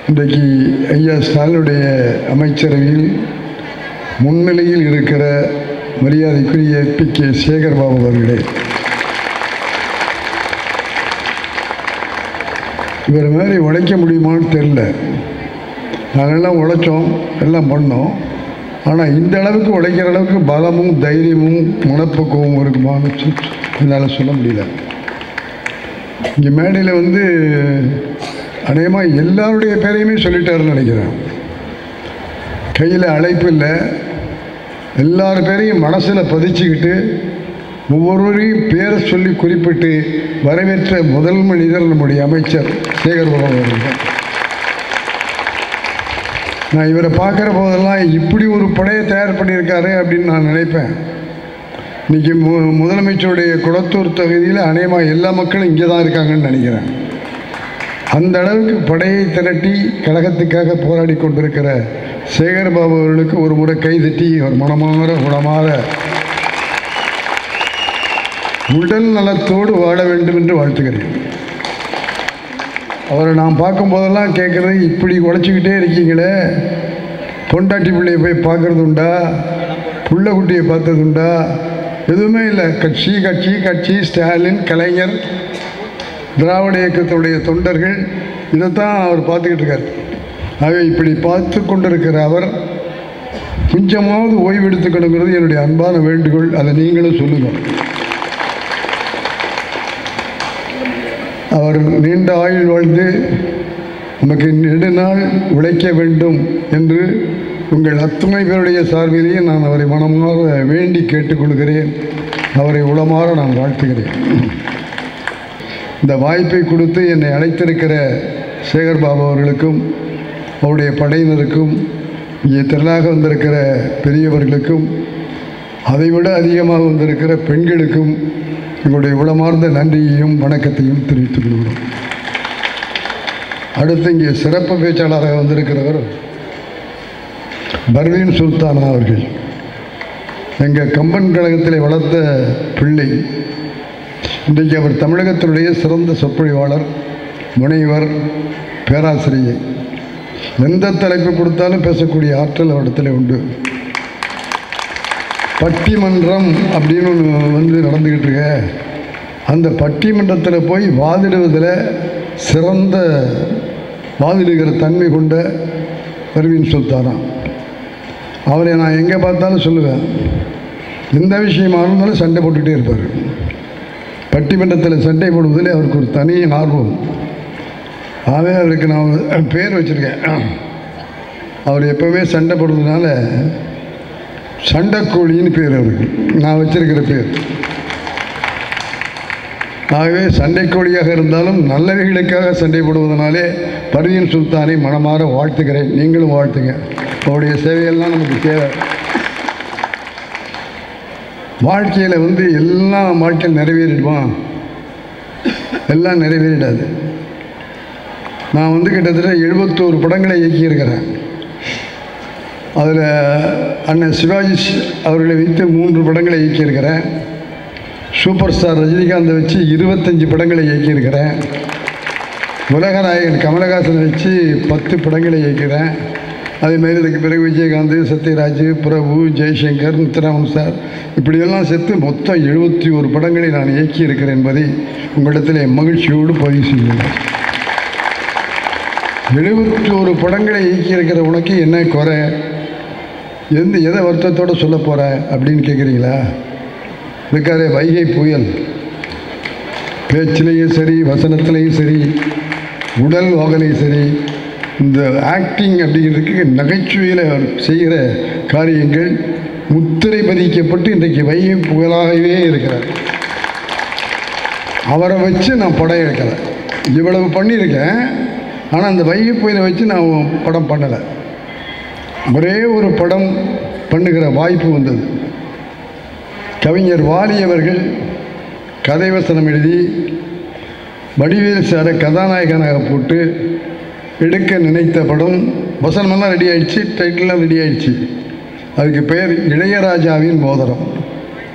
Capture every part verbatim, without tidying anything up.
இன்றைக்கு ஐயா ஸ்டாலினுடைய அமைச்சரவையில் முன்னிலையில் இருக்கிற மரியாதைக்குரிய பி கே சேகர் பாபு அவர்களே, இவர் மாதிரி உழைக்க முடியுமான்னு தெரில. நாங்கள்லாம் உழைச்சோம், எல்லாம் பண்ணோம். ஆனால் இந்த அளவுக்கு உழைக்கிற அளவுக்கு பலமும் தைரியமும் மனப்பக்குவமும் இருக்குமான்னு என்னால் சொல்ல முடியல. இங்கே மேடையில் வந்து அநேகமாக எல்லாருடைய பேரையுமே சொல்லிட்டாருன்னு நினைக்கிறேன். கையில் அழைப்பு இல்லை, எல்லார் பேரையும் மனசில் பதிச்சுக்கிட்டு ஒவ்வொருவரையும் பேரை சொல்லி குறிப்பிட்டு வரவேற்ற முதல் மனிதர் நம்முடைய அமைச்சர் சேகர் பாபு அவர்கள். நான் இவரை பார்க்குற போதெல்லாம் இப்படி ஒரு படையை தயார் பண்ணியிருக்காரு அப்படின்னு நான் நினைப்பேன். இன்றைக்கி மு முதலமைச்சருடைய குளத்தூர் தொகுதியில் அநேகமாக எல்லா மக்களும் இங்கே தான் இருக்காங்கன்னு நினைக்கிறேன். அந்த அளவுக்கு படையை திரட்டி கழகத்துக்காக போராடி கொண்டிருக்கிற சேகர் பாபு அவர்களுக்கு ஒரு முறை கைதட்டி அவர் மனமாற குணமாற உடல் நலத்தோடு வாழ வேண்டும் என்று வாழ்த்துக்கிறேன். அவரை நான் பார்க்கும்போதெல்லாம் கேட்குறது, இப்படி உழைச்சிக்கிட்டே இருக்கீங்களே, பொண்டாட்டி பிள்ளையை போய் பார்க்குறது உண்டா, புள்ள குட்டியை பார்த்தது உண்டா? எதுவுமே இல்லை. கட்சி கட்சி கட்சி ஸ்டாலின், கலைஞர், திராவிட இயக்கத்துடைய தொண்டர்கள், இதைத்தான் அவர் பார்த்துக்கிட்டு இருக்கார். ஆகவே இப்படி பார்த்து கொண்டிருக்கிற அவர் கொஞ்சமாவது ஓய்வு எடுத்துக்கணுங்கிறது என்னுடைய அன்பான வேண்டுகோள். அதை நீங்களும் சொல்லுங்கள். அவர் நீண்ட ஆயுள் வாழ்ந்து நமக்கு நெடுநாள் உழைக்க வேண்டும் என்று உங்கள் அத்தனை பேருடைய சார்பிலேயே நான் அவரை மனமாற வேண்டி கேட்டுக்கொள்கிறேன். அவரை உளமாற நான் வாழ்த்துகிறேன். இந்த வாய்ப்பை கொடுத்து என்னை அழைத்திருக்கிற சேகர் பாபு அவர்களுக்கும் அவருடைய படையினருக்கும் இங்கே திரளாக வந்திருக்கிற பெரியவர்களுக்கும் அதைவிட அதிகமாக வந்திருக்கிற பெண்களுக்கும் எங்களுடைய உளமார்ந்த நன்றியையும் வணக்கத்தையும் தெரிவித்துக் கொள்கிறோம். அடுத்து இங்கே சிறப்பு பேச்சாளராக வந்திருக்கிறவர் பர்வீன் சுல்தானா அவர்கள். எங்கள் கம்பன் கழகத்தில் வளர்த்த பிள்ளை. இன்றைக்கு அவர் தமிழகத்தினுடைய சிறந்த சொற்பொழிவாளர், முனைவர், பேராசிரியர். எந்த தலைப்பு கொடுத்தாலும் பேசக்கூடிய ஆற்றல் அவரிடத்தில் உண்டு. பட்டிமன்றம் அப்படின்னு ஒன்று வந்து நடந்துக்கிட்டு இருக்க, அந்த பட்டிமன்றத்தில் போய் வாதிடுவதில் சிறந்த வாதிடுகிற தன்மை கொண்ட பர்வீன் சுல்தானா. அவரை நான் எங்கே பார்த்தாலும் சொல்லுவேன், எந்த விஷயமாக இருந்தாலும் சண்டை போட்டுக்கிட்டே இருப்பார். பட்டிமன்றத்தில் சண்டை போடுவதில் அவருக்கு ஒரு தனி ஆர்வம். ஆகவே அவருக்கு நான் பேர் வச்சுருக்கேன். அவர் எப்போவுமே சண்டை போடுறதுனால சண்டைக்கோழின்னு பேர் அவருக்கு, நான் வச்சிருக்கிற பேர். ஆகவே சண்டைக்கோழியாக இருந்தாலும் நல்லவைகளுக்காக சண்டை போடுவதனாலே பர்வீன் சுல்தானை மனமாற வாழ்த்துக்கிறேன். நீங்களும் வாழ்த்துங்க. அவருடைய சேவையெல்லாம் நமக்கு தேவை. வாழ்க்கையில் வந்து எல்லாம் வாழ்க்கையில் நிறைவேறிடுவான், எல்லாம் நிறைவேறிடாது. நான் வந்து கிட்டத்தட்ட எழுபத்தோரு படங்களை இயக்கியிருக்கிறேன். அதில் அண்ணன் சிவாஜி அவர்களை வைத்து மூன்று படங்களை இயக்கியிருக்கிறேன். சூப்பர் ஸ்டார் ரஜினிகாந்தை வச்சு இருபத்தஞ்சி படங்களை இயக்கியிருக்கிறேன். உலகநாயகன் கமலஹாசனை வச்சு பத்து படங்களை இயக்கிறேன். அதேமாதிரி இதுக்கு பிறகு விஜயகாந்த், சத்யராஜ், பிரபு, ஜெய்சங்கர், முத்துராமன் சார், இப்படியெல்லாம் சேர்த்து மொத்தம் எழுபத்தி ஒரு படங்களை நான் இயக்கி இருக்கிறேன் என்பதை உங்களிடத்தில் மகிழ்ச்சியோடு பதிவு செய்யுங்கள். எழுபத்தி ஒரு படங்களை இயக்கி இருக்கிற உனக்கு என்ன குறை, எந்த எதை வருத்தத்தோடு சொல்ல போகிற அப்படின்னு கேட்குறீங்களா? இருக்காரே வைகை புயல், பேச்சிலையும் சரி, வசனத்திலையும் சரி, உடல் வாகலையும் சரி, இந்த ஆக்டிங் அப்படிங்கிறதுக்கு நகைச்சுவையில் அவர் செய்கிற காரியங்கள் முத்திரை பதிக்கப்பட்டு இன்றைக்கு வைகை புகழாகவே இருக்கிறார். அவரை வச்சு நான் படம் எடுக்கலை, இவ்வளவு பண்ணியிருக்கேன். ஆனால் அந்த வைகை புயலை வச்சு நான் படம் பண்ணலை. ஒரே ஒரு படம் பண்ணுகிற வாய்ப்பு வந்தது. கவிஞர் வாலி அவர்கள் கதை வசனம் எழுதி வடிவேல் சாரை கதாநாயகனாக போட்டு எடுக்க நினைத்த படம். வசனமெல்லாம் ரெடி ஆகிடுச்சு, டைட்டில்லாம் ரெடி ஆகிடுச்சு. அதுக்கு பெயர் இளையராஜாவின் மோதிரம்.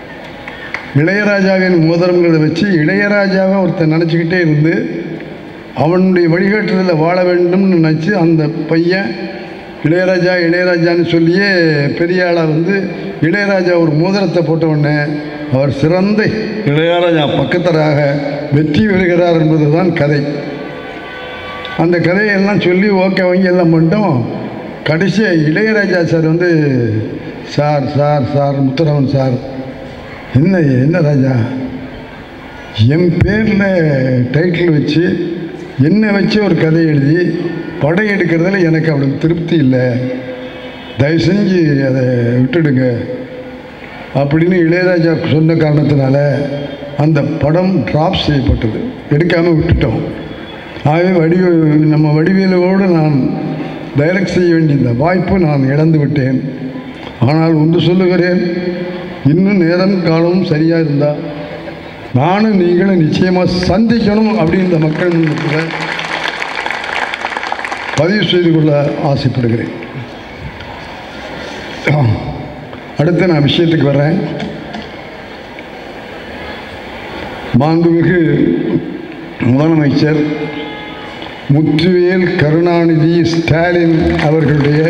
இளையராஜாவின் மோதிரங்கிறத வச்சு இளையராஜாவை ஒருத்தர் நினச்சிக்கிட்டே இருந்து அவனுடைய வழிகாட்டுதலில் வாழ வேண்டும்னு நினச்சி அந்த பையன் இளையராஜா இளையராஜான்னு சொல்லியே பெரிய ஆளாக வந்து இளையராஜா ஒரு மோதிரத்தை போட்டவுடனே அவர் சிறந்த இளையராஜா பக்கத்தராக வெற்றி பெறுகிறார் என்பது தான் கதை. அந்த கதையெல்லாம் சொல்லி ஓகே வாங்கி எல்லாம் பண்ணிட்டோம். கடைசியாக இளையராஜா சார் வந்து sir sir sir Muthuraman sir, என்ன என்ன ராஜா, என் பேரில் டைட்டில் வச்சு என்னை வச்சு ஒரு கதை எழுதி படம் எடுக்கிறதுல எனக்கு அவ்வளோ திருப்தி இல்லை, தயவு செஞ்சு அதை விட்டுடுங்க அப்படின்னு இளையராஜா சொன்ன காரணத்தினால அந்த படம் ட்ராப் செய்யப்பட்டது, எடுக்காமல் விட்டுட்டோம். ஆகவே வடிவ நம்ம வடிவேலோடு நான் டைரக்ட் செய்ய வேண்டிய இந்த வாய்ப்பு நான் இழந்து விட்டேன். ஆனால் ஒன்று சொல்லுகிறேன், இன்னும் நேரம் காலமும் சரியாக இருந்தால் நானும் நீங்களும் நிச்சயமாக சந்திக்கணும் அப்படின்ற மக்கள் முன்னத்தில் பதிவு செய்து கொள்ள ஆசைப்படுகிறேன். அடுத்து நான் விஷயத்துக்கு வர்றேன். மாண்புமிகு முதலமைச்சர் முத்துவேல் கருணாநிதி ஸ்டாலின் அவர்களுடைய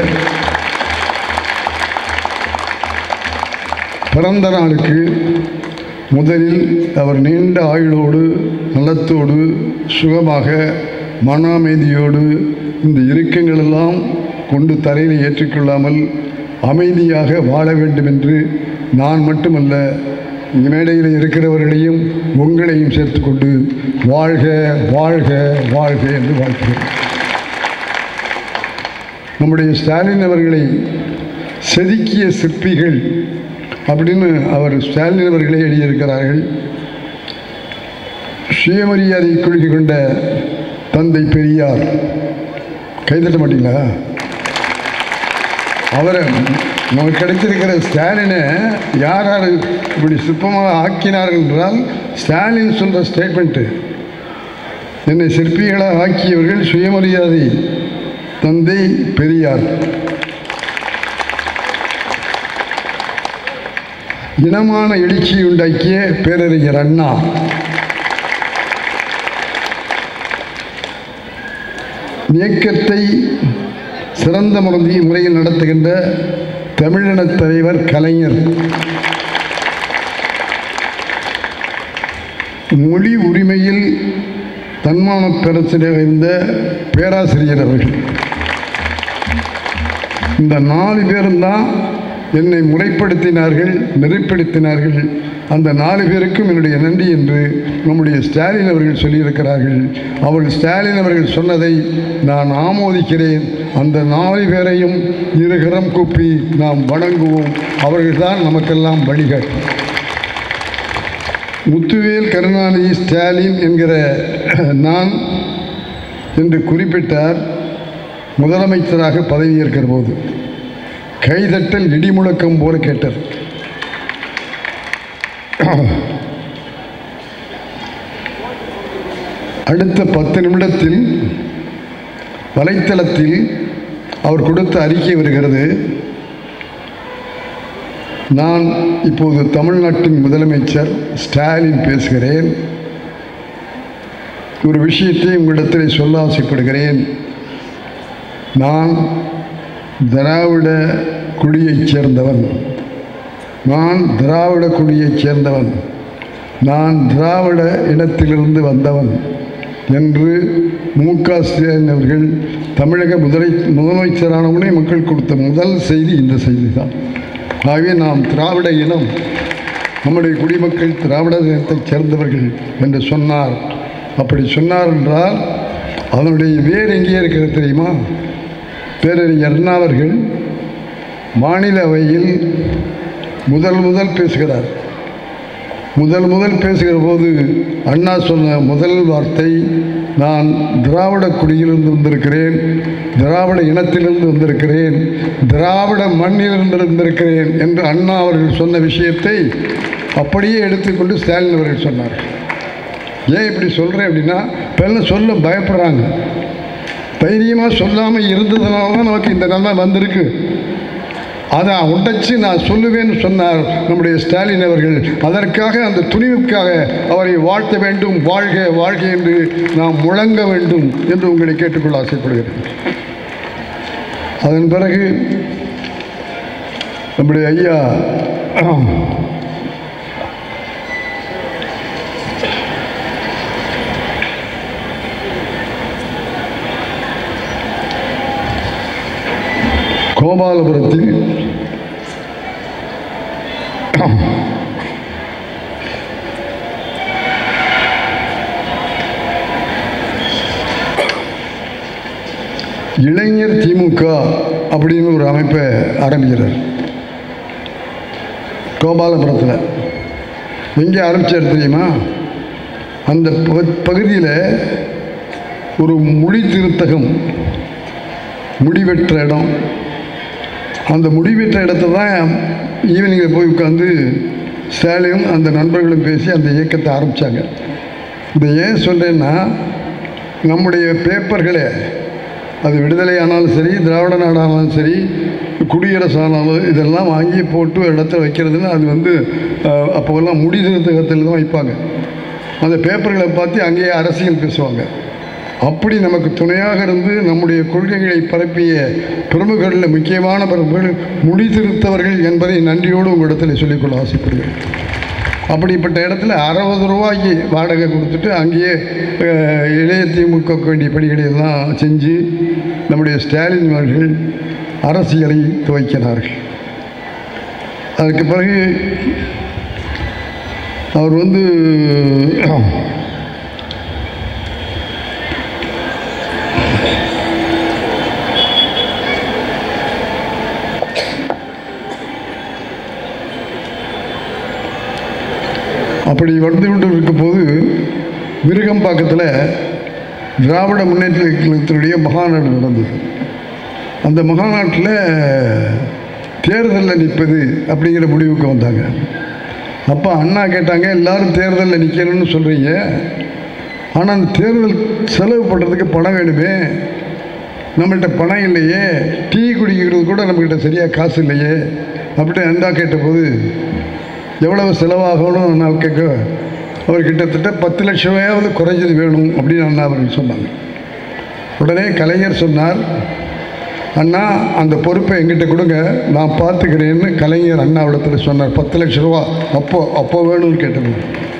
பிறந்த நாளுக்கு முதலில் அவர் நீண்ட ஆயுளோடு நலத்தோடு சுகமாக மன அமைதியோடு இந்த இறுக்கங்களெல்லாம் கொண்டு தரையில் ஏற்றுக்கொள்ளாமல் அமைதியாக வாழ வேண்டும் என்று நான் மட்டுமல்ல இந்த மேடையில் இருக்கிறவர்களையும் உங்களையும் சேர்த்துக்கொண்டு வாழ்க வாழ்க வாழ்க என்று வாழ்கிறேன். நம்முடைய ஸ்டாலின் அவர்களை செதுக்கிய சிற்பிகள் அப்படின்னு அவர் ஸ்டாலின் அவர்களே எழுதியிருக்கிறார்கள். சுயமரியாதை கொள்கை கொண்ட தந்தை பெரியார், கைதட்ட மாட்டீங்களா? அவரை நமக்கு கிடைச்சிருக்கிற ஸ்டாலினை யார் யார் இப்படி சிற்பமாக ஆக்கினார்கள் என்றால் ஸ்டாலின் சொல்கிற ஸ்டேட்மெண்ட்டு, என்னை சிற்பிகளாக ஆக்கியவர்கள் சுயமரியாதை தந்தை பெரியார். இனமான எழுச்சியை உண்டாக்கிய பேரறிஞர் அண்ணா, இயக்கத்தை சிறந்த முறையில் நடத்துகின்ற தமிழின தலைவர் கலைஞர், மொழி உரிமையில் தன்மான பெறச்சியாக இருந்த பேராசிரியர் அவர்கள். இந்த நாலு பேரும் தான் என்னை முறைப்படுத்தினார்கள், நெறிப்படுத்தினார்கள். அந்த நாலு பேருக்கும் என்னுடைய நன்றி என்று நம்முடைய ஸ்டாலின் அவர்கள் சொல்லியிருக்கிறார்கள். அவர்கள் ஸ்டாலின் அவர்கள் சொன்னதை நான் ஆமோதிக்கிறேன். அந்த நாலு பேரையும் இருகரம் கூப்பி நாம் வணங்குவோம். அவர்கள்தான் நமக்கெல்லாம் வழிகாட்டு. முத்துவேல் கருணாநிதி ஸ்டாலின் என்கிற நான் என்று குறிப்பிட்டார். முதலமைச்சராக பதவியேற்கிற போது கைதட்டல் இடிமுழக்கம் போல கேட்டார். அடுத்த பத்து நிமிடத்தில் வலைத்தளத்தில் அவர் கொடுத்த அறிக்கை வருகிறது. நான் இப்போது தமிழ்நாட்டின் முதலமைச்சர் ஸ்டாலின் பேசுகிறேன். ஒரு விஷயத்தை உங்களிடத்தில் சொல்ல ஆசைப்படுகிறேன். நான் திராவிட குடியைச் சேர்ந்தவன். நான் திராவிட குடியைச் சேர்ந்தவன். நான் திராவிட இனத்திலிருந்து வந்தவன் என்று மு க ஸ்டாலின் அவர்கள் தமிழக முதலை முதலமைச்சரானவனே மக்கள் கொடுத்த முதல் செய்தி இந்த செய்தி தான். ஆகவே நாம் திராவிட இனம், நம்முடைய குடிமக்கள் திராவிட இனத்தைச் சேர்ந்தவர்கள் என்று சொன்னார். அப்படி சொன்னார் என்றால் அதனுடைய வேர் எங்கே இருக்கிறது தெரியுமா? பேரறிஞர் அண்ணா அவர்கள் மாநிலவையில் முதல் முதல் பேசுகிறார். முதல் முதல் பேசுகிற போது அண்ணா சொன்ன முதல் வார்த்தை, நான் திராவிட குடியிலிருந்து வந்திருக்கிறேன், திராவிட இனத்திலிருந்து வந்திருக்கிறேன், திராவிட மண்ணிலிருந்து வந்திருக்கிறேன் என்று அண்ணா அவர்கள் சொன்ன விஷயத்தை அப்படியே எடுத்துக்கொண்டு ஸ்டாலின் அவர்கள் சொன்னார். ஏன் இப்படி சொல்கிறேன் அப்படின்னா, இப்போ சொல்ல பயப்படுறாங்க. தைரியமாக சொல்லாமல் இருந்ததுனால தான் நமக்கு இந்த நல்லா வந்திருக்கு. அதை உடைச்சு நான் சொல்லுவேன்னு சொன்னார் நம்முடைய ஸ்டாலின் அவர்கள். அதற்காக அந்த துணிவுக்காக அவரை வாழ்த்த வேண்டும். வாழ்க வாழ்க என்று நாம் முழங்க வேண்டும் என்று உங்களை கேட்டுக்கொள்ள ஆசைப்படுகிறேன். அதன் பிறகு நம்முடைய ஐயா கோபாலபுரத்தில் இளைஞர் திமுக அப்படின்னு ஒரு அமைப்பை ஆரம்பிக்கிறார். கோபாலபுரத்தில் எங்கே ஆரம்பித்தார் தெரியுமா? அந்த பகுதியில் ஒரு மொழி திருத்தகம் முடிவெற்ற இடம். அந்த முடிவெற்ற இடத்த தான் ஈவினிங்கில் போய் உட்காந்து ஸ்டாலினும் அந்த நண்பர்களும் பேசி அந்த இயக்கத்தை ஆரம்பித்தாங்க. இதை ஏன் சொல்கிறேன்னா, நம்முடைய பேப்பர்களே, அது விடுதலை ஆனாலும் சரி, திராவிட நாடானாலும் சரி, குடியரசு ஆனாலும், இதெல்லாம் வாங்கி போட்டு ஒரு இடத்துல வைக்கிறதுன்னு அது வந்து அப்போல்லாம் முடி திருத்தகத்தில் தான் வைப்பாங்க. அந்த பேப்பர்களை பார்த்து அங்கேயே அரசியல் பேசுவாங்க. அப்படி நமக்கு துணையாக இருந்து நம்முடைய கொள்கைகளை பரப்பிய பிரமுகர்களில் முக்கியமான பிரமுகர்கள் முடித்திருத்தவர்கள் என்பதை நன்றியோடு உங்களிடத்தில் சொல்லிக்கொள்ள ஆசைப்படுகிறேன். அப்படிப்பட்ட இடத்துல அறுபது ரூபாய்க்கு வாடகை கொடுத்துட்டு அங்கேயே இளைய திமுக வேண்டிய பணிகளை எல்லாம் செஞ்சு நம்முடைய ஸ்டாலின் அவர்கள் அரசியலை துவக்கினார்கள். அதுக்கு பிறகு அவர் வந்து அப்படி வந்து கொண்டு இருக்கும்போது விருகம்பாக்கத்தில் திராவிட முன்னேற்ற கழகத்தினுடைய மகாநாடு நடந்தது. அந்த மகாநாட்டில் தேர்தலில் நிற்பது அப்படிங்கிற முடிவுக்கு வந்தாங்க. அப்போ அண்ணா கேட்டாங்க, எல்லோரும் தேர்தலில் நிற்கணும்னு சொல்கிறீங்க, ஆனால் அந்த தேர்தல் செலவு பண்ணுறதுக்கு பணம் வேணுமே, நம்மள்கிட்ட பணம் இல்லையே, டீ குடிக்கிறது கூட நம்மக்கிட்ட சரியாக காசு இல்லையே அப்படி அண்ணா கேட்டபோது எவ்வளவு செலவாகணும் நான் கேட்க, அவர் கிட்டத்தட்ட பத்து லட்சம் ரூபாயாவது குறைஞ்சது வேணும் அப்படின்னு அண்ணா அவர்கள் சொன்னாங்க. உடனே கலைஞர் சொன்னார், அண்ணா அந்த பொறுப்பை எங்கிட்ட கொடுங்க, நான் பார்த்துக்கிறேன்னு கலைஞர் அண்ணாவிடத்தில் சொன்னார். பத்து லட்சம் ரூபா அப்போ அப்போ வேணும்னு கேட்டது.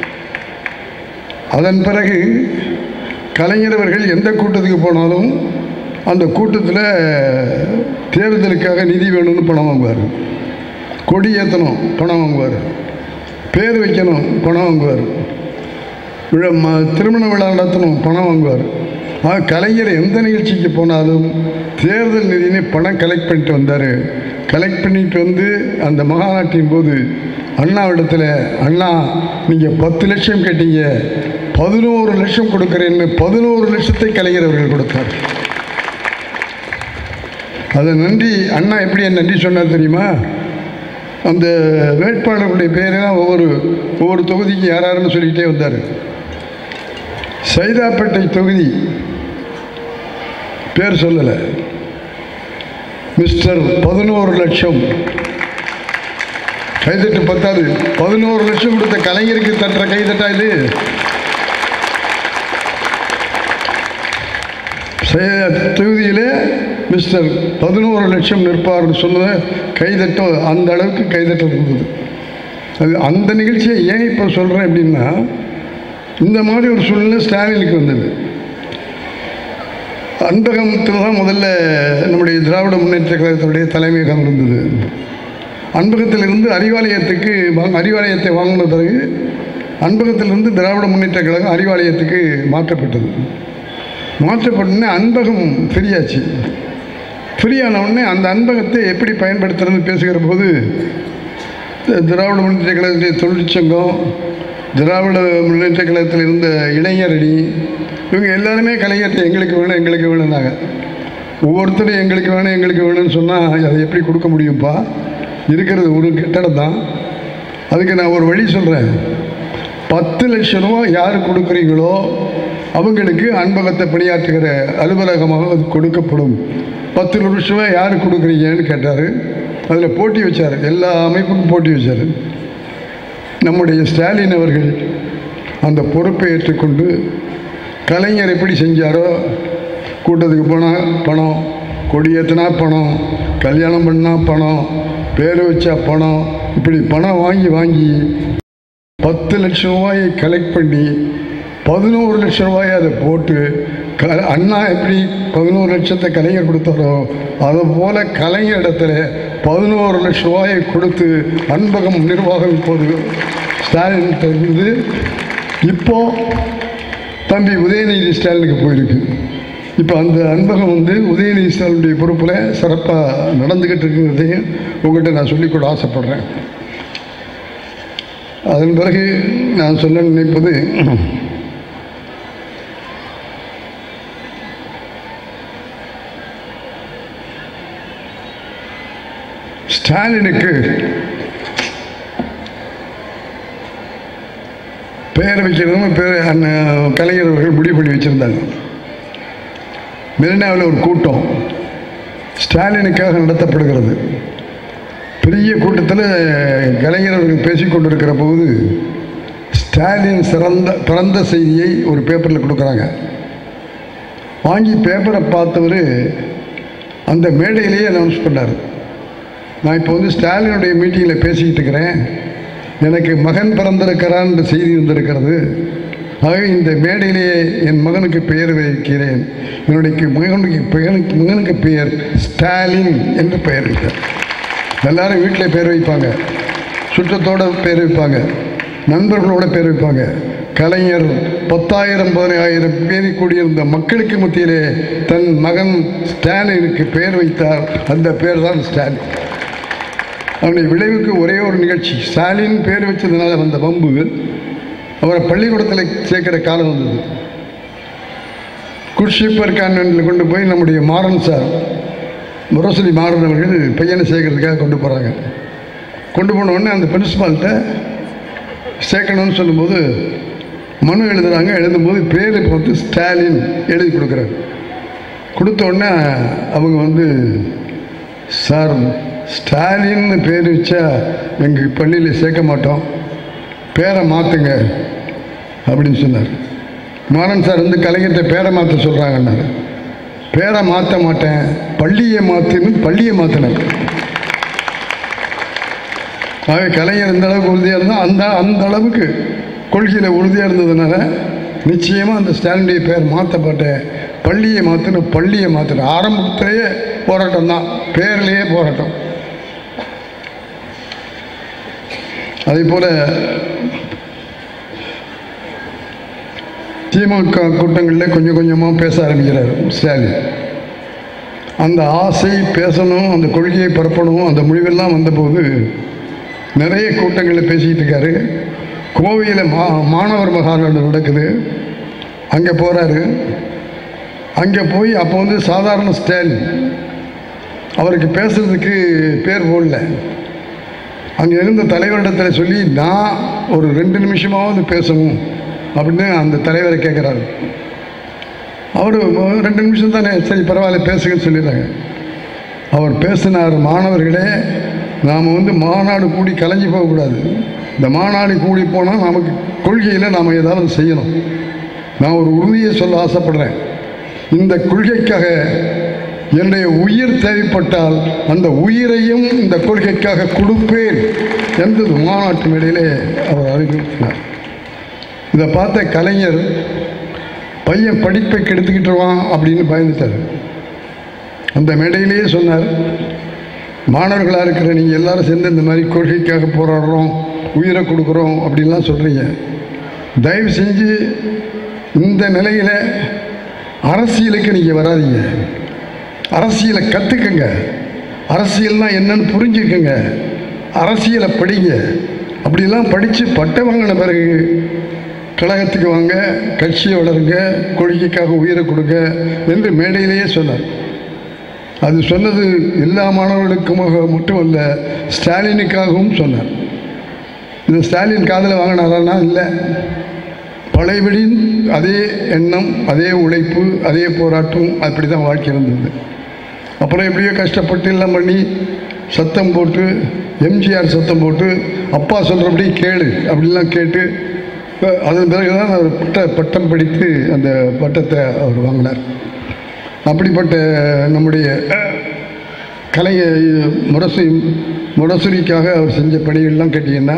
அதன் பிறகு கலைஞர் அவர்கள் எந்த கூட்டத்துக்கு போனாலும் அந்த கூட்டத்தில் தேர்தலுக்காக நிதி வேணும்னு பணம் வாங்குவார், கொடி ஏற்றணும் பணம் வாங்குவார், பேர் வைக்கணும் பணம் வாங்குவார், விழா திருமண விழா நடத்தணும் பணம் வாங்குவார். ஆக கலைஞர் எந்த நிகழ்ச்சிக்கு போனாலும் தேர்தல் நிதினே பணம் கலெக்ட் பண்ணிட்டு வந்தார். கலெக்ட் பண்ணிட்டு வந்து அந்த மகாநாட்டின் போது அண்ணாவிடத்தில், அண்ணா நீங்கள் பத்து லட்சம் கேட்டீங்க, பதினோரு லட்சம் கொடுக்குறேன்னு பதினோரு லட்சத்தை கலைஞர் அவர்கள் கொடுத்தார். அதை நன்றி அண்ணா எப்படி நன்றி சொன்னார் தெரியுமா? அந்த வேட்பாளர்களுடைய பேரெல்லாம் ஒவ்வொரு ஒவ்வொரு தொகுதிக்கு யார் யாருன்னு சொல்லிக்கிட்டே வந்தார். சைதாப்பேட்டை தொகுதி பேர் சொல்லலை, மிஸ்டர் பதினோரு லட்சம் கைதட்டு பத்தாது, பதினோரு லட்சம் கொடுத்த கலைஞருக்கு தட்டுற கைதட்டா இது? தொகுதியிலே மிஸ்டர் பதினோரு லட்சம் நிற்பார்னு சொன்னத கைதட்ட அந்த அளவுக்கு கைதட்ட இருந்தது. அது அந்த நிகழ்ச்சியை ஏன் இப்போ சொல்கிறேன் அப்படின்னா, இந்த மாதிரி ஒரு சூழ்நிலை ஸ்டாலினுக்கு வந்தது. அன்பகத்தில் தான் முதல்ல நம்முடைய திராவிட முன்னேற்ற கழகத்தினுடைய தலைமையகம் இருந்தது. அன்பகத்திலிருந்து அறிவாலயத்துக்கு அறிவாலயத்தை வாங்கின பிறகு அன்பகத்திலிருந்து திராவிட முன்னேற்ற கழகம் அறிவாலயத்துக்கு மாற்றப்பட்டது. மாற்றப்பட்டோடனே அன்பகம் ஃப்ரீயாச்சு. ஃப்ரீயான உடனே அந்த அன்பகத்தை எப்படி பயன்படுத்துறதுன்னு பேசுகிற போது திராவிட முன்னேற்ற கழகத்துடைய தொழிற்சங்கம், திராவிட முன்னேற்ற கழகத்தில் இருந்த இளைஞரணி, இவங்க எல்லாருமே கலைஞர்கிட்ட எங்களுக்கு வேணும் எங்களுக்கு வேணும்னாங்க. ஒவ்வொருத்தரும் எங்களுக்கு வேணும் எங்களுக்கு வேணும்னு சொன்னால் அதை எப்படி கொடுக்க முடியும்ப்பா? இருக்கிறது ஒரு கட்டடம் தான். அதுக்கு நான் ஒரு வழி சொல்கிறேன். பத்து லட்சம் ரூபா யார் கொடுக்குறீங்களோ அவங்களுக்கு அன்பகத்தை பணியாற்றுகிற அலுவலகமாக அது கொடுக்கப்படும். பத்து லட்சம் ரூபா யார் கொடுக்குறீங்கன்னு கேட்டார். அதில் போட்டி வச்சார், எல்லா அமைப்புக்கும் போட்டி வச்சார். நம்முடைய ஸ்டாலின் அவர்கள் அந்த பொறுப்பை ஏற்றுக்கொண்டு கலைஞர் எப்படி செஞ்சாரோ, கூட்டத்துக்கு போனால் பணம், கொடியேற்றினா பணம், கல்யாணம் பண்ணால் பணம், பேர் வச்சா பணம், இப்படி பணம் வாங்கி வாங்கி பத்து லட்சம் ரூபாயை கலெக்ட் பண்ணி பதினோரு லட்சம் ரூபாயை அதை போட்டு க அண்ணா எப்படி பதினோரு லட்சத்தை கலைஞர் கொடுத்தாரோ அதுபோல் கலைஞர் இடத்துல பதினோரு லட்சம் ரூபாயை கொடுத்து அன்பகம் நிர்வாகம் இப்போது ஸ்டாலின் இருந்து இப்போது தம்பி உதயநிதி ஸ்டாலினுக்கு போயிருக்கு. இப்போ அந்த அன்பகம் வந்து உதயநிதி ஸ்டாலினுடைய பொறுப்பில் சிறப்பாக நடந்துக்கிட்டு இருக்கிறதையும் உங்கள்கிட்ட நான் சொல்லிக்கூட ஆசைப்படுறேன். அதன் பிறகு நான் சொல்ல நினைப்பது, ஸ்டாலினுக்கு பெயர் வைக்கிறதும் பேர் கலைஞர் அவர்கள் முடிவு பண்ணி வச்சுருந்தாங்க. மெரினாவில் ஒரு கூட்டம் ஸ்டாலினுக்காக நடத்தப்படுகிறது. பெரிய கூட்டத்தில் கலைஞர் அவர்கள் பேசிக்கொண்டிருக்கிற போது ஸ்டாலின் சிறந்த பிறந்த செய்தியை ஒரு பேப்பரில் கொடுக்குறாங்க. வாங்கி பேப்பரை பார்த்தவர் அந்த மேடையிலேயே அனௌன்ஸ் பண்ணார், நான் இப்போ வந்து ஸ்டாலினுடைய மீட்டிங்கில் பேசிக்கிட்டு இருக்கிறேன், எனக்கு மகன் பிறந்திருக்கிறான் செய்தி வந்திருக்கிறது, ஆகவே இந்த மேடையிலேயே என் மகனுக்கு பெயர் வைக்கிறேன், என்னுடைய மகனுக்கு பெயருக்கு மகனுக்கு பெயர் ஸ்டாலின் என்று பெயர் வைத்தார். எல்லாரும் வீட்டில் பேர் வைப்பாங்க, சுற்றத்தோடு பேர் வைப்பாங்க, நண்பர்களோட பேர் வைப்பாங்க. கலைஞர் பத்தாயிரம் பதினாயிரம் பேர் கூடியிருந்த மக்களுக்கு மத்தியிலே தன் மகன் ஸ்டாலினுக்கு பெயர் வைத்தார். அந்த பேர் தான் ஸ்டாலின். அவருடைய விளைவுக்கு ஒரே ஒரு நிகழ்ச்சி, ஸ்டாலின் பேர் வச்சதுனால வந்த வம்பு அவரை பள்ளிக்கூடத்தில் சேர்க்கிற காலம் வந்தது. குர்ஷிப்பர் கான்வென்ட்டில் கொண்டு போய் நம்முடைய மாறன் சார் முரசொலி மாறன் அவர்கள் பையனை சேர்க்கறதுக்காக கொண்டு போகிறாங்க. கொண்டு போன உடனே அந்த பிரின்சிபால்கிட்ட சேர்க்கணும்னு சொல்லும்போது மனு எழுதுகிறாங்க. எழுதும்போது பேர் பார்த்து ஸ்டாலின் எழுதி கொடுக்குறாரு. கொடுத்த உடனே அவங்க வந்து, சார் ஸ்டாலின்னு பேர் வச்சா எங்கள் பள்ளியில் சேர்க்க மாட்டோம், பேரை மாற்றுங்க அப்படின்னு சொன்னார். மாறன் சார் வந்து கலைஞர்கிட்ட பேரை மாற்ற சொல்கிறாங்கன்னாரு. பேரை மாற்ற மாட்டேன், பள்ளியை மாற்றுன்னு பள்ளியை மாற்றினார். ஆகவே கலைஞர் எந்த அளவுக்கு உறுதியாக இருந்தால் அந்த அந்த அளவுக்கு கொள்கையில் உறுதியாக இருந்ததுனால நிச்சயமாக அந்த ஸ்டாலினுடைய பேர் மாற்றப்பட்டேன், பள்ளியை மாற்றின பள்ளியை மாற்றினேன். ஆரம்பத்திலேயே போராட்டம் தான், பேர்லேயே போராட்டம். அதே போல் திமுக கூட்டங்களில் கொஞ்சம் கொஞ்சமாக பேச ஆரம்பிக்கிறார் ஸ்டாலின். அந்த ஆசை பேசணும், அந்த கொள்கையை பரப்பணும், அந்த முடிவெல்லாம் வந்தபோது நிறைய கூட்டங்களில் பேசிக்கிட்டு இருக்காரு. கோவையில் மா மாணவர் மகாநாடு நடக்குது, அங்கே போகிறாரு. அங்கே போய் அப்போ வந்து சாதாரண ஸ்டாலின், அவருக்கு பேசுறதுக்கு பேர் போடல. அங்கே இருந்த தலைவரிடத்தில் சொல்லி நான் ஒரு ரெண்டு நிமிஷமாவது பேசணும் அப்படின்னு அந்த தலைவரை கேட்குறாரு. அவர் ரெண்டு நிமிஷம் தானே, சரி பரவாயில்ல பேசுங்கன்னு சொல்லிடுறாங்க. அவர் பேசினார், மாணவர்களே நாம் வந்து மாநாடு கூடி கலைஞ்சி போகக்கூடாது, இந்த மாநாடு கூடி போனால் நமக்கு கொள்கையில் நாம் ஏதாவது செய்யணும். நான் ஒரு உறுதியை சொல்ல ஆசைப்படுறேன், இந்த கொள்கைக்காக என்னுடைய உயிர் தேவைப்பட்டால் அந்த உயிரையும் இந்த கொள்கைக்காக கொடுப்பேன் என்று மாநாட்டு மேடையிலே அவர் அறிவித்தார். இதை பார்த்த கலைஞர் பையன் படிப்பை கெடுத்துக்கிட்டுருவான் அப்படின்னு பயந்துட்டார். அந்த மேடையிலேயே சொன்னார், மாணவர்களாக இருக்கிற நீங்கள் எல்லாரும் சேர்ந்து இந்த மாதிரி கொள்கைக்காக போராடுறோம், உயிரை கொடுக்குறோம் அப்படின்லாம் சொல்கிறீங்க, தயவு செஞ்சு இந்த நிலையில் அரசியலுக்கு நீங்கள் வராதீங்க, அரசியலை கற்றுக்குங்க, அரசியல்னால் என்னன்னு புரிஞ்சுக்குங்க, அரசியலை படிங்க. அப்படிலாம் படித்து பட்டம் வாங்கின பிறகு கழகத்துக்கு வாங்க, கட்சியை வளருங்க, கொள்கைக்காக உயிரை கொடுங்க என்று மேடையிலேயே சொன்னார். அது சொன்னது எல்லா மாணவர்களுக்குமாக மட்டுமல்ல, ஸ்டாலினுக்காகவும் சொன்னார். இது ஸ்டாலின் காதில் வாங்கினாரா? இல்லை. பழையபடி அதே எண்ணம், அதே உழைப்பு, அதே போராட்டம், அப்படி தான் வாழ்க்கை இருந்தது. அப்புறம் எப்படியோ கஷ்டப்பட்டு எல்லாம் பண்ணி சத்தம் போட்டு, எம்ஜிஆர் சத்தம் போட்டு, அப்பா சொல்கிறபடி கேளு அப்படிலாம் கேட்டு, அதன் பிறகு தான் அவர் பட்ட பட்டம் படித்து அந்த பட்டத்தை அவர் வாங்கினார். அப்படிப்பட்ட நம்முடைய கலை முரசு முரசொலிக்காக அவர் செஞ்ச பணிகள்லாம் கேட்டிங்கன்னா,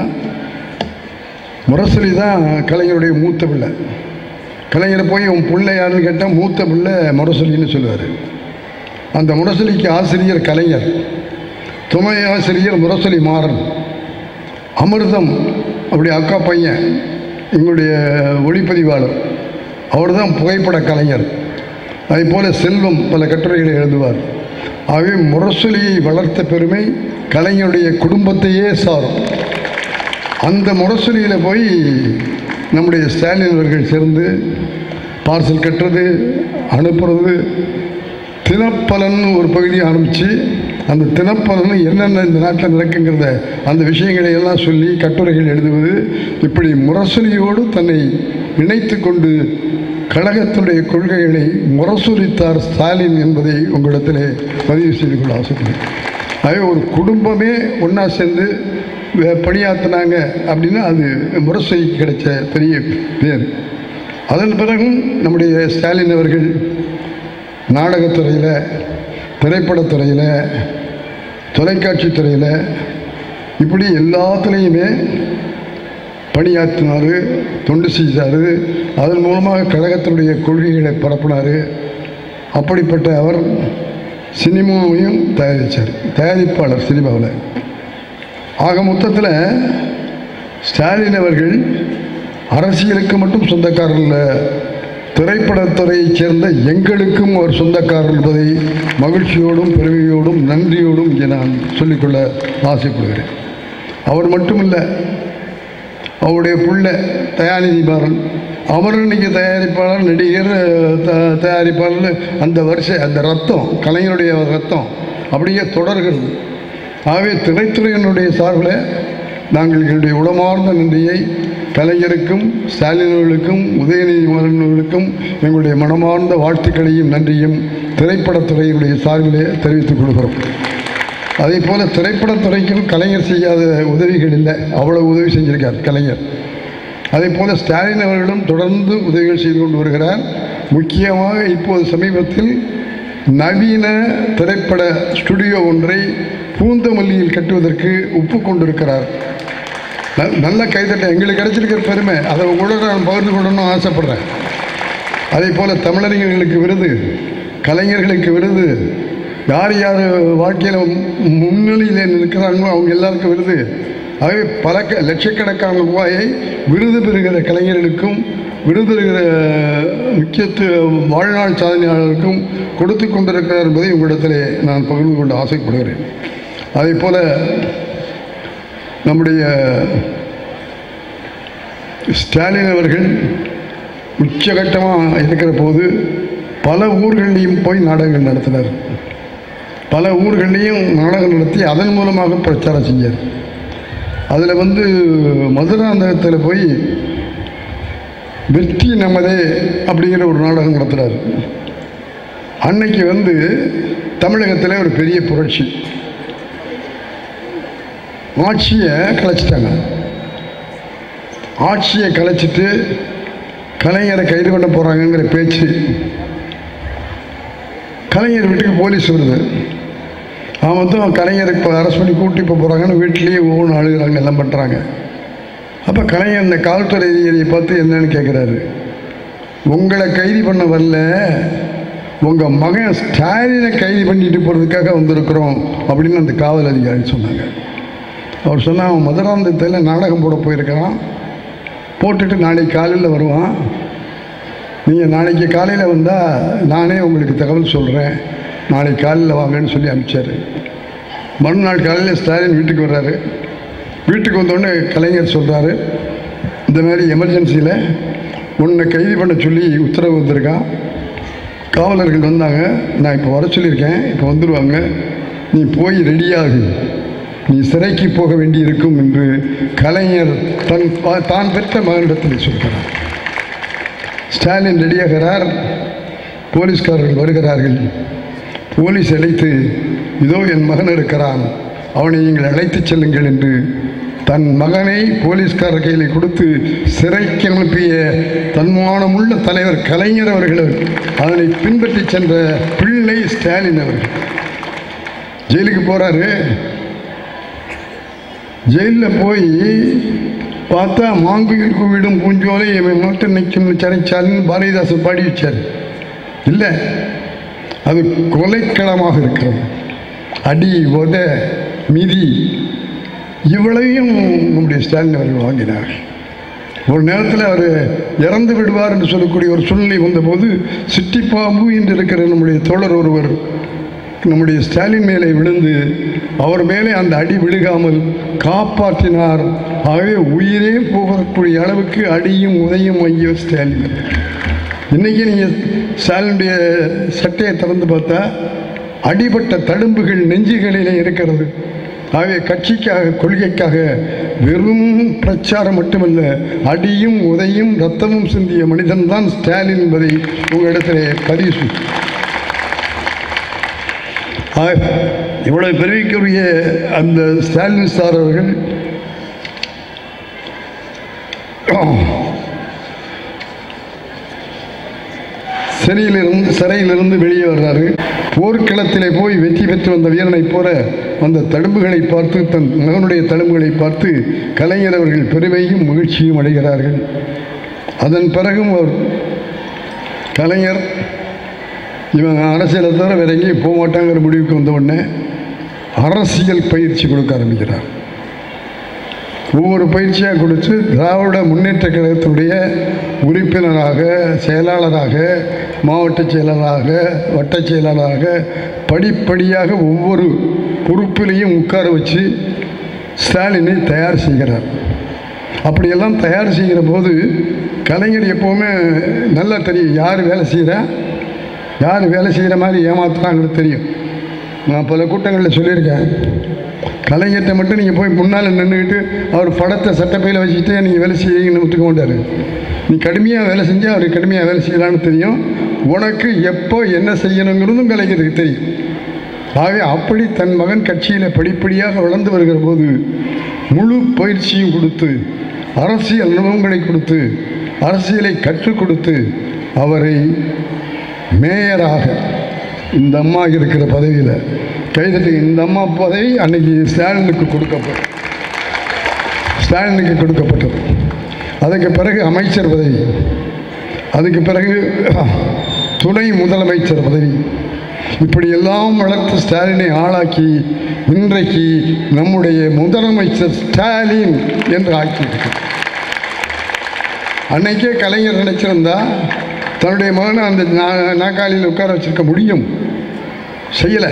முரசொலி தான் கலைஞருடைய மூத்த பிள்ளை. கலைஞரை போய் உன் பிள்ளை யாருன்னு கேட்டால் மூத்த பிள்ளை முரசொலின்னு சொல்லுவார். அந்த முரசொலிக்கு ஆசிரியர் கலைஞர், துணை ஆசிரியர் முரசொலி மாறன். அமிர்தம் அப்படி அக்கா பையன் எங்களுடைய ஒளிப்பதிவாளர், அவர் தான் புகைப்பட கலைஞர். அதே போல் செல்வம் பல கட்டுரைகளை எழுதுவார். ஆகவே முரசொலியை வளர்த்த பெருமை கலைஞருடைய குடும்பத்தையே சாரும். அந்த முரசொலியில் போய் நம்முடைய ஸ்டாலின் அவர்கள் சேர்ந்து பார்சல் கட்டுறது, அனுப்புறது, தினப்பலன் ஒரு பகுதி ஆரம்பித்து அந்த தினப்பலன் என்னென்ன இந்த நாட்டில் நடக்குங்கிறத அந்த விஷயங்களை எல்லாம் சொல்லி கட்டுரைகள் எழுதுவது, இப்படி முரசொலியோடு தன்னை இணைத்து கொண்டு கழகத்துடைய கொள்கைகளை முரசொலித்தார் ஸ்டாலின் என்பதை உங்களிடத்திலே பதிவு செய்து கொள்ள ஆசைப்படுறேன். ஆகவே ஒரு குடும்பமே ஒன்றா சேர்ந்து பணியாற்றினாங்க அப்படின்னா அது முரசொலிக்கு கிடைச்ச பெரிய பேர். அதன் பிறகும் நம்முடைய ஸ்டாலின் அவர்கள் நாடகத்துறையில், திரைப்படத்துறையில், தொலைக்காட்சி துறையில், இப்படி எல்லாத்துலேயுமே பணியாற்றினார், தொண்டு செய்தார். அதன் மூலமாக கழகத்தினுடைய கொள்கைகளை பரப்பினார். அப்படிப்பட்ட அவர் சினிமாவையும் தயாரித்தார், தயாரிப்பாளர் சினிமாவில். ஆக மொத்தத்தில் ஸ்டாலின் அவர்கள் அரசியலுக்கு மட்டும் சொந்தக்காரர் இல்லை, திரைப்படத்துறையைச் சேர்ந்த எங்களுக்கும் அவர் சொந்தக்காரர் என்பதை மகிழ்ச்சியோடும் பெருமையோடும் நன்றியோடும் இங்கே நான் சொல்லிக்கொள்ள ஆசைப்படுகிறேன். அவர் மட்டுமில்லை, அவருடைய பிள்ளை தயாநிதி மாறன், அவர் இன்னைக்கு தயாரிப்பாளர், நடிகர், த தயாரிப்பாளர் அந்த வரிசை, அந்த ரத்தம், கலைஞருடைய ரத்தம் அப்படியே தொடர்கிறது. ஆகவே திரைத்துறையினுடைய சார்பில் நாங்கள் எங்களுடைய உளமார்ந்த நன்றியை கலைஞருக்கும் ஸ்டாலின் அவர்களுக்கும் உதயநிதி மாறனுக்கும் எங்களுடைய மனமார்ந்த வாழ்த்துக்களையும் நன்றியும் திரைப்படத்துறையினுடைய சார்பிலே தெரிவித்துக் கொள்கிறோம். அதே போல் திரைப்படத்துறைக்கும் கலைஞர் செய்யாத உதவிகள் இல்லை, அவ்வளோ உதவி செஞ்சிருக்கார் கலைஞர். அதே போல் ஸ்டாலின் அவர்களும் தொடர்ந்து உதவிகள் செய்து கொண்டு வருகிறார். முக்கியமாக இப்போது சமீபத்தில் நவீன திரைப்பட ஸ்டுடியோ ஒன்றை பூந்தமல்லியில் கட்டுவதற்கு ஒப்புக்கொண்டிருக்கிறார். நல்ல கைதட்ட எங்களுக்கு கிடைச்சிருக்கிற பெருமை, அதை உங்களோட நான் பகிர்ந்து கொள்ளணும்னு ஆசைப்படுறேன். அதே போல் தமிழறிஞர்களுக்கு விருது, கலைஞர்களுக்கு விருது, யார் யார் வாழ்க்கையில் முன்னிலையில் இருக்கிறாங்களோ அவங்க எல்லாருக்கும் விருது. ஆகவே பல க லட்சக்கணக்கான ரூபாயை விருது பெறுகிற கலைஞர்களுக்கும் விருது பெறுகிற முக்கியத்துவ வாழ்நாள் சாதனையாளருக்கும் கொடுத்து கொண்டிருக்கிறார் என்பதை உங்களிடத்திலே நான் பகிர்ந்து கொண்டு ஆசைப்படுகிறேன். அதே போல் நம்முடைய ஸ்டாலின் அவர்கள் உச்சகட்டமாக இருக்கிற போது பல ஊர்களையும் போய் நாடகங்கள் நடத்தினார். பல ஊர்களையும் நாடகம் நடத்தி அதன் மூலமாக பிரச்சாரம் செஞ்சார். அதில் வந்து மதுராந்தகத்தில் போய் வெற்றி நமதே அப்படிங்கிற ஒரு நாடகம் நடத்துகிறார். அன்னைக்கு வந்து தமிழகத்தில் ஒரு பெரிய புரட்சி, ஆட்சியை கலைச்சிட்டாங்க. ஆட்சியை கலைச்சிட்டு கலைஞரை கைது பண்ண போகிறாங்கங்கிற பேச்சு. கலைஞர் வீட்டுக்கு போலீஸ் வருது. அவன் கலைஞர் இப்போ அரெஸ்ட் பண்ணி கூட்டி இப்போ போகிறாங்கன்னு வீட்டிலேயே ஒவ்வொன்று அழுகிறாங்க, எல்லாம் பண்ணுறாங்க. அப்போ கலைஞர் இந்த காவல்துறை அதிகாரியை பார்த்து என்னன்னு கேட்குறாரு. உங்களை கைது பண்ண வரல, உங்கள் மகன் ஸ்டாலினை கைது பண்ணிட்டு போகிறதுக்காக வந்திருக்கிறோம் அப்படின்னு அந்த காவல் அதிகாரி சொன்னாங்க. அவர் சொன்னால் அவன் மதுராந்தகத்தில் நாடகம் போட போயிருக்கிறான், போட்டுட்டு நாளைக்கு காலையில் வருவான், நீங்கள் நாளைக்கு காலையில் வந்தால் நானே உங்களுக்கு தகவல் சொல்கிறேன், நாளைக்கு காலையில் வாங்கன்னு சொல்லி அனுப்பிச்சார். மறுநாள் காலையில் ஸ்டாலின் வீட்டுக்கு வர்றாரு. வீட்டுக்கு வந்தோடனே கலைஞர் சொல்கிறாரு, இந்த மாதிரி எமர்ஜென்சியில் உன்னை கைது பண்ண சொல்லி உத்தரவு வந்திருக்கான், காவலர்கள் வந்தாங்க, நான் இப்போ வர சொல்லியிருக்கேன், இப்போ வந்துடுவாங்க, நீ போய் ரெடியாகு, நீ சிறைக்கு போக வேண்டி இருக்கும் என்று கலைஞர் தன் தான் பெற்ற மகனிடத்தில் சொல்கிறார். ஸ்டாலின் ரெடியாகிறார். போலீஸ்காரர்கள் வருகிறார்கள். போலீஸ் அழைத்து, இதோ என் மகன் இருக்கிறான், அவனை நீங்கள் அழைத்துச் செல்லுங்கள் என்று தன் மகனை போலீஸ்கார கையில் கொடுத்து சிறைக்கு அனுப்பிய தன்மானமுள்ள தலைவர் கலைஞர் அவர்கள் அதனை பின்பற்றி சென்ற பிள்ளை ஸ்டாலின் அவர்கள் ஜெயிலுக்கு போகிறாரு. ஜெயிலில் போய் பார்த்தா மாங்குயில் கூவிடும் பூஞ்சோலை இவன் மட்டும் நிற்கும் சிறைச்சாலின்னு பாரதிதாசன் பாடி வச்சார். இல்லை, அது கொலைக்களமாக இருக்கிறது. அடி உத மிதி இவ்வளவையும் நம்முடைய ஸ்டாலின் அவர்கள் வாங்கினார். ஒரு நேரத்தில் அவர் இறந்து விடுவார் என்று சொல்லக்கூடிய ஒரு சூழ்நிலை வந்தபோது சிட்டிப்பாம்பு என்று இருக்கிற நம்முடைய தோழர் ஒருவர் நம்முடைய ஸ்டாலின் மேலே விழுந்து அவர் மேலே அந்த அடி விழுகாமல் காப்பாற்றினார். ஆகவே உயிரே போகக்கூடிய அளவுக்கு அடியும் உதையும் வாங்கிய ஸ்டாலின். இன்றைக்கி நீங்கள் ஸ்டாலினுடைய சட்டையை திறந்து பார்த்தா அடிபட்ட தழும்புகள் நெஞ்சுகளிலே இருக்கிறது. ஆகவே கட்சிக்காக கொள்கைக்காக வெறும் பிரச்சாரம் மட்டுமல்ல, அடியும் உதையும் ரத்தமும் சிந்திய மனிதன் தான் ஸ்டாலின் என்பதை உங்களிடத்திலே பதிவு. இவ்வளவு பெருமைக்குரிய அந்த ஸ்டாலின் சார் அவர்கள் சிறையிலிருந்து சிறையிலிருந்து வெளியே வர்றாரு. போர்க்களத்திலே போய் வெற்றி பெற்று வந்த வீரனை போல அந்த தழும்புகளை பார்த்து, தன் மகனுடைய தழும்புகளை பார்த்து கலைஞர் அவர்கள் பெருமையும் மகிழ்ச்சியும் அடைகிறார்கள். அதன் பிறகும் அவர் கலைஞர் இவங்க அரசியலை தவிர வேற எங்கேயும் போக மாட்டாங்கிற முடிவுக்கு வந்த உடனே அரசியல் பயிற்சி கொடுக்க ஆரம்பிக்கிறார். ஒவ்வொரு பயிற்சியாக கொடுத்து திராவிட முன்னேற்ற கழகத்துடைய உறுப்பினராக, செயலாளராக, மாவட்ட செயலாளராக, வட்ட செயலாளராக படிப்படியாக ஒவ்வொரு பொறுப்பிலையும் உட்கார வச்சு ஸ்டாலினை தயார் செய்கிறார். அப்படியெல்லாம் தயார் செய்கிற போது கலைஞர் எப்போவுமே நல்லா தெரியும் யார் வேலை செய்கிறா, யார் வேலை செய்கிற மாதிரி ஏமாத்துறாங்கிறது தெரியும். நான் பல கூட்டங்களில் சொல்லியிருக்கேன், கலைஞர்கிட்ட மட்டும் நீங்கள் போய் முன்னால் நின்றுக்கிட்டு அவர் படத்தை சட்டப்பையில் வச்சுக்கிட்டே நீங்கள் வேலை செய்யணும்னு ஒத்துக்க மாட்டார். நீ கடுமையாக வேலை செஞ்சால் அவர் கடுமையாக வேலை செய்யலான்னு தெரியும். உனக்கு எப்போ என்ன செய்யணுங்கிறதும் கலைஞருக்கு தெரியும். ஆகவே அப்படி தன் மகன் கட்சியில் படிப்படியாக வளர்ந்து வருகிற போது முழு பயிற்சியும் கொடுத்து, அரசியல் அனுபவங்களை கொடுத்து, அரசியலை கற்றுக் கொடுத்து அவரை மேயராக இந்த அம்மா இருக்கிற பதவியில் கைதட்டி இந்த அம்மா பதவி அன்னைக்கு ஸ்டாலினுக்கு கொடுக்கப்பட்டது ஸ்டாலினுக்கு கொடுக்கப்பட்டது அதுக்கு பிறகு அமைச்சர் பதவி, அதுக்கு பிறகு துணை முதலமைச்சர் பதவி, இப்படியெல்லாம் வளர்த்து ஸ்டாலினை ஆளாக்கி இன்றைக்கு நம்முடைய முதலமைச்சர் ஸ்டாலின் என்று ஆக்கியிருக்கு. அன்னைக்கே கலைஞர் நினைச்சிருந்தா தன்னுடைய மகனை அந்த நாற்காலியில் உட்கார வச்சிருக்க முடியும், செய்யலை.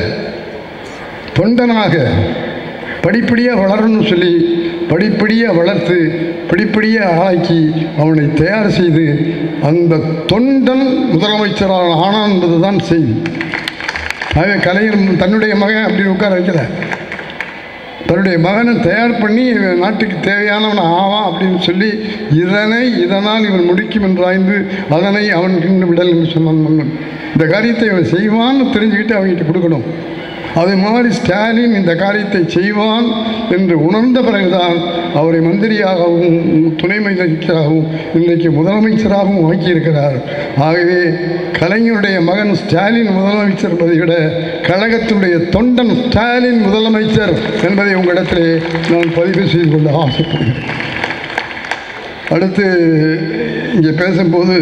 தொண்டனாக படிப்படியாக வளரணும்னு சொல்லி படிப்படியாக வளர்த்து படிப்படியாக ஆக்கி அவனை தயார் செய்து அந்த தொண்டன் முதலமைச்சரான ஆனான் என்பது தான் செய்தி. ஆகவே கலைஞர் தன்னுடைய மகன் அப்படின்னு உட்கார வைக்கல, தன்னுடைய மகனை தயார் பண்ணி நாட்டுக்கு தேவையானவன் ஆவான் அப்படின்னு சொல்லி இதனை இதனால் இவன் முடிக்கும் என்றாய்ந்து அதனை அவன் கிண்டு விடல் என்று சொன்னான். இந்த காரியத்தை இவன் செய்வான்னு தெரிஞ்சுக்கிட்டு அவங்ககிட்ட கொடுக்கணும். அதே மாதிரி ஸ்டாலின் இந்த காரியத்தை செய்வான் என்று உணர்ந்த பிறகுதான் அவரை மந்திரியாகவும் துணை முதலமைச்சராகவும் இன்றைக்கு முதலமைச்சராகவும் ஆக்கியிருக்கிறார். ஆகவே கலைஞருடைய மகன் ஸ்டாலின் முதலமைச்சர் என்பதை விட கழகத்தினுடைய தொண்டன் ஸ்டாலின் முதலமைச்சர் என்பதை உங்களிடத்திலே நான் பதிவு செய்து கொள்ள ஆசைப்படுகிறேன். அடுத்து இங்கே பேசும்போது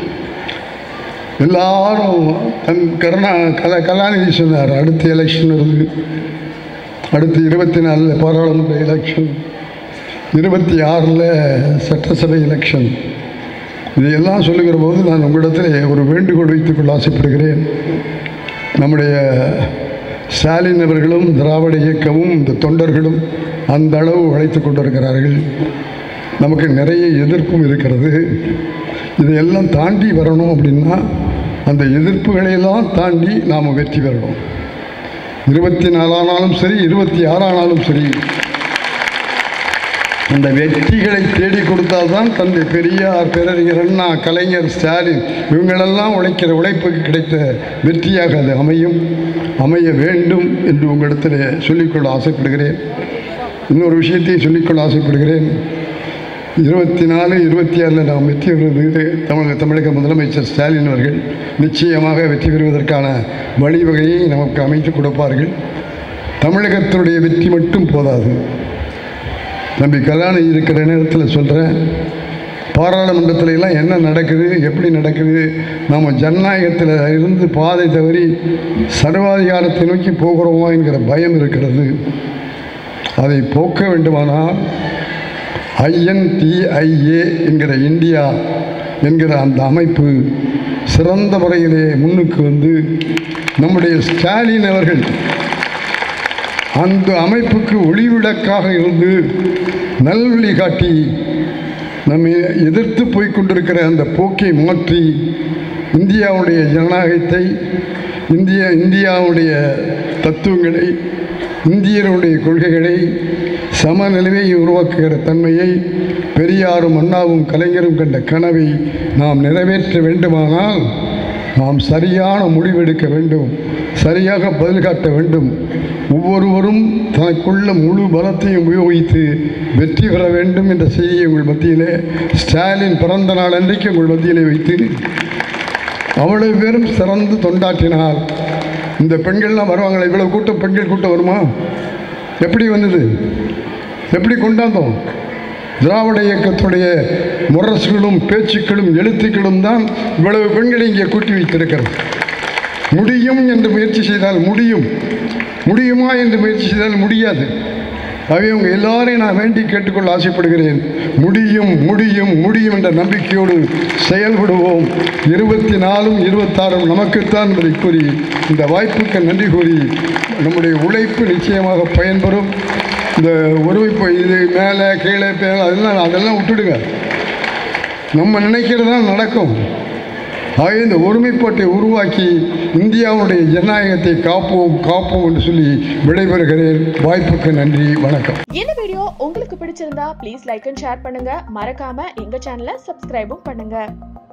எல்லாரும் தன் கருணா கலா கலாநிதி சொன்னார், அடுத்த எலெக்ஷன் வருது, அடுத்து இருபத்தி நாலில் பாராளுமன்ற எலெக்ஷன், இருபத்தி ஆறில் சட்டசபை எலெக்ஷன், இதையெல்லாம் சொல்லுகிற போது நான் உங்களிடத்தில் ஒரு வேண்டுகோள் வைத்துக்கொள்ள ஆசைப்படுகிறேன். நம்முடைய ஸ்டாலின் அவர்களும் திராவிட இயக்கமும் இந்த தொண்டர்களும் அந்த அளவு உழைத்து கொண்டிருக்கிறார்கள். நமக்கு நிறைய எதிர்ப்பும் இருக்கிறது. இதையெல்லாம் தாண்டி வரணும் அப்படின்னா அந்த எதிர்ப்புகளையெல்லாம் தாண்டி நாம் வெற்றி பெறணும். இருபத்தி நாலானாலும் சரி, இருபத்தி ஆறானாலும் சரி, அந்த வெற்றிகளை தேடி கொடுத்தால்தான் தந்தை பெரியார், பேரறிஞர் அண்ணா, கலைஞர், ஸ்டாலின் இவங்களெல்லாம் உழைக்கிற உழைப்புக்கு கிடைத்த வெற்றியாக அது அமையும், அமைய வேண்டும் என்று உங்களிடத்தில் சொல்லிக்கொள்ள ஆசைப்படுகிறேன். இன்னொரு விஷயத்தையும் சொல்லிக்கொள்ள ஆசைப்படுகிறேன். இருபத்தி நாலு இருபத்தி ஆறில் நாம் வெற்றி பெறுவது தமிழக தமிழக முதலமைச்சர் ஸ்டாலின் அவர்கள் நிச்சயமாக வெற்றி பெறுவதற்கான வழிவகையை நமக்கு அமைத்து கொடுப்பார்கள். தமிழகத்தினுடைய வெற்றி மட்டும் போதாது. நம்பி கல்யாணம் இருக்கிற நேரத்தில் சொல்கிறேன், பாராளுமன்றத்தில் எல்லாம் என்ன நடக்குது, எப்படி நடக்குது, நாம் ஜனநாயகத்தில் இருந்து பாதை தவறி சர்வாதிகாரத்தை நோக்கி போகிறோமா என்கிற பயம் இருக்கிறது. அதை போக்க வேண்டுமானால் ஐஎன்டிஐஏ என்கிற இந்தியா என்கிற அந்த அமைப்பு சிறந்த முறையிலே முன்னுக்கு வந்து நம்முடைய ஸ்டாலின் அவர்கள் அந்த அமைப்புக்கு ஒளிவிளக்காக இருந்து நல்வழி காட்டி நம்மை எதிர்த்து போய்கொண்டிருக்கிற அந்த போக்கை மாற்றி இந்தியாவுடைய ஜனநாயகத்தை, இந்திய இந்தியாவுடைய தத்துவங்களை, இந்தியருடைய கொள்கைகளை, சமநிலையை உருவாக்குகிற தன்மையை பெரியாரும் அண்ணாவும் கலைஞரும் கண்ட கனவை நாம் நிறைவேற்ற வேண்டுமானால் நாம் சரியான முடிவெடுக்க வேண்டும், சரியாக பதில் காட்ட வேண்டும். ஒவ்வொருவரும் தனக்குள்ள முழு பலத்தையும் உபயோகித்து வெற்றி பெற வேண்டும் என்ற செய்தியை உங்கள் மத்தியிலே ஸ்டாலின் பிறந்த நாள் அன்றைக்கு உங்கள் மத்தியிலே வைத்து அவ்வளவு பேரும் சிறந்து தொண்டாற்றினால் இந்த பெண்கள்லாம் வருவாங்களே, இவ்வளவு கூட்டம் பெண்கள் கூட்டம் வருமா? எப்படி வந்தது? எப்படி கொண்டாந்தோம்? திராவிட இயக்கத்துடைய முரசுகளும் பேச்சுக்களும் எழுத்துக்களும் தான் இவ்வளவு பெண்களை இங்கே கூட்டி வைத்திருக்கிறது. முடியும் என்று முயற்சி செய்தால் முடியும், முடியுமா என்று முயற்சி செய்தால் முடியாது. ஆகவே உங்கள் எல்லாரையும் நான் வேண்டி கேட்டுக்கொள்ள ஆசைப்படுகிறேன். முடியும் முடியும் முடியும் என்ற நம்பிக்கையோடு செயல்படுவோம். இருபத்தி நாலும் இருபத்தாறும் நமக்குத்தான் என்பதை கூறி இந்த வாய்ப்புக்கு நன்றி கூறி, நம்முடைய உழைப்பு நிச்சயமாக பயன்பெறும். இந்த ஒருமைப்பு இது மேலே கீழே பேர அதெல்லாம் அதெல்லாம் விட்டுடுங்க. நம்ம நினைக்கிறது தான் நடக்கும். ஆக இந்த ஒருமைப்பாட்டை உருவாக்கி இந்தியாவுடைய ஜனநாயகத்தை காப்போம் காப்போம் என்று சொல்லி விடைபெறுகிறேன். வாய்ப்புக்கு நன்றி, வணக்கம். இந்த வீடியோ உங்களுக்கு பிடிச்சிருந்தா ப்ளீஸ் லைக் அண்ட் ஷேர் பண்ணுங்க. மறக்காம எங்க சேனலை சப்ஸ்கிரைபும் பண்ணுங்க.